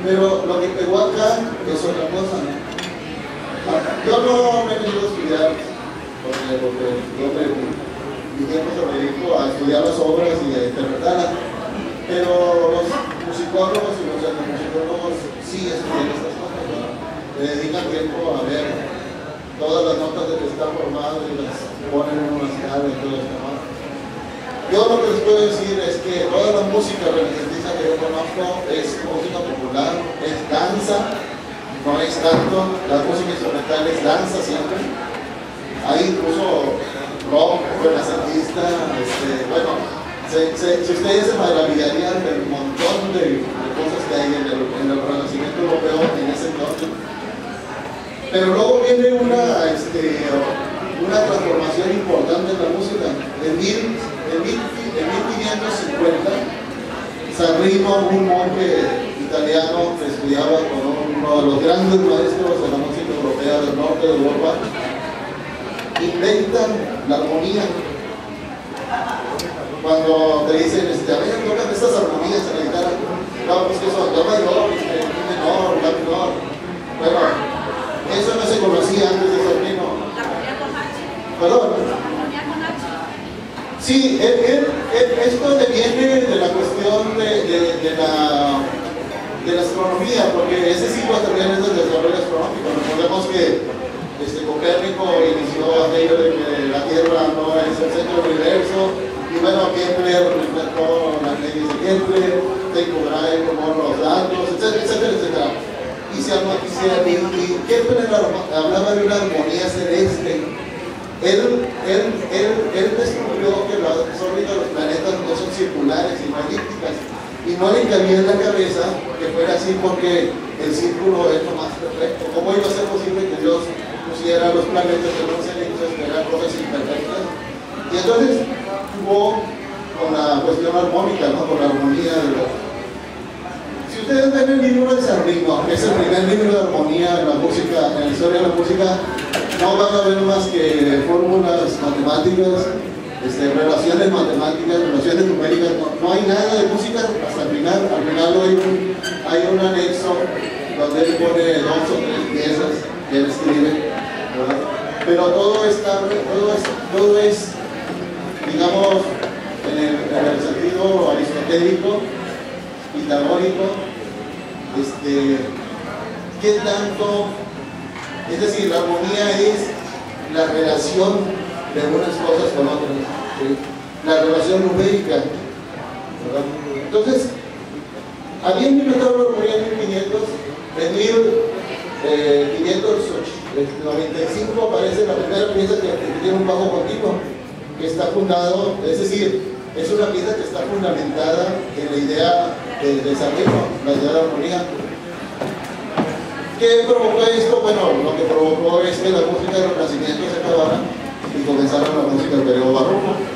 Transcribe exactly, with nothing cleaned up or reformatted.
Pero lo que pegó acá es otra cosa, ¿no? Yo no me he venido a estudiar, porque, porque yo me, mi tiempo se me dedico a estudiar las obras y a interpretarlas, pero los musicólogos y los etnomusicólogos sí estudian estas cosas, ¿no? Le dedican tiempo a ver todas las notas de que está formado y las ponen en una escala y todo esto, ¿no? Yo lo que les puedo decir es que toda la música renacentista que yo conozco es música popular, es danza, no es tanto, la música instrumental es danza siempre. Hay incluso rock renacentista, este, bueno, se, se, si ustedes se maravillarían del montón de, de cosas que hay en el, en el Renacimiento europeo en ese entonces. Pero luego viene una, este, una transformación importante en la música. En, mil, en, mil, en mil quinientos cincuenta, Sanremo, un monje italiano que estudiaba con uno de los grandes maestros de la música europea del norte de Europa, inventan la armonía. Cuando te dicen, este, a ver, tocan estas armonías en la guitarra, no, pues que son do mayor, este, mi menor, la menor. Bueno, eso no se conocía antes de Sanremo. Perdón. Sí, él, él, él, esto viene de la cuestión de, de, de, la, de la astronomía, porque ese siglo también es del desarrollo astronómico. Recordemos que este, Copérnico inició aquello de que la Tierra no es el centro del universo, y bueno, Kepler inventó las leyes de Kepler, Tycho Brahe tomó los datos, etcétera, etcétera, etcétera. Y, se, y, se, y, y Kepler hablaba de una armonía celeste. Él, él, él, él descubrió que las órbitas de los planetas no son circulares, sino elípticas, y no le cabía en la cabeza que fuera así porque el círculo es lo más perfecto. ¿Cómo iba a ser posible que Dios pusiera los planetas en los elipses, que eran cosas imperfectas? Y entonces jugó con la cuestión armónica, ¿no? Con la armonía de los... Si ustedes ven el libro de Sanremo, que es el primer libro de armonía en la música, en la historia de la música, no van a ver más que fórmulas matemáticas, este, relaciones matemáticas, relaciones numéricas, no, no hay nada de música hasta el final. Al final hay un, hay un anexo donde él pone dos o tres piezas que él escribe, ¿verdad? Pero todo está, todo es, todo es digamos, en el, en el sentido aristotélico, pitagórico, este, ¿qué tanto? Es decir, la armonía es la relación de unas cosas con otras, ¿sí? La relación numérica, ¿verdad? Entonces, habiendo inventado la armonía en mil quinientos, en mil quinientos noventa y cinco aparece la primera pieza que, que tiene un bajo continuo, que está fundado, es decir, es una pieza que está fundamentada en la idea de, de Sanremo, la idea de la armonía. ¿Qué provocó esto? Bueno, lo que provocó es que la música del Renacimiento se acabara y comenzara la música del periodo barroco.